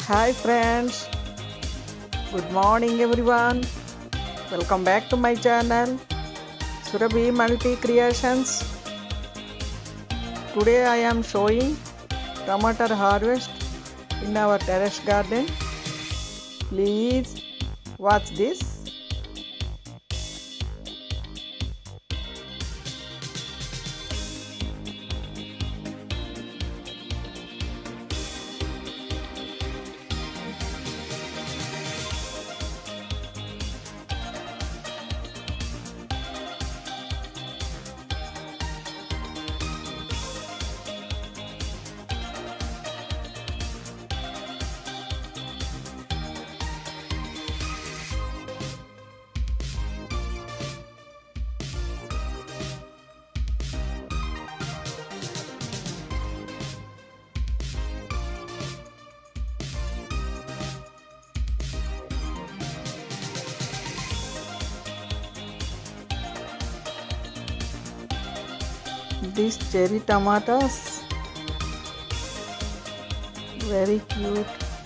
Hi friends, good morning everyone. Welcome back to my channel Surabhi Multi Creations. Today I am showing tomato harvest in our terrace garden. Please watch this. These cherry tomatoes, very cute.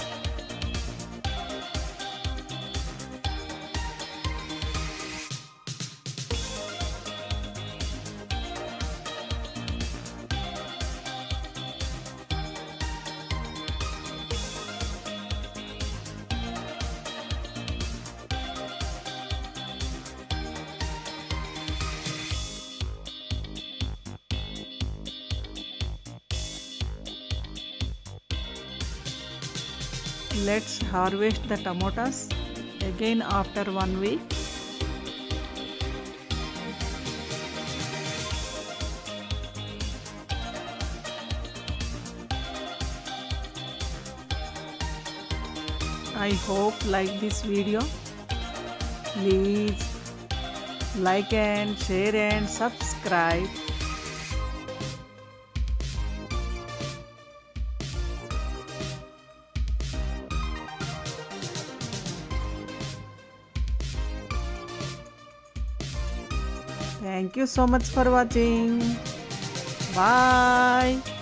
Let's harvest the tomatoes again after 1 week. I hope like this video. Please like and share and subscribe. Thank you so much for watching. Bye.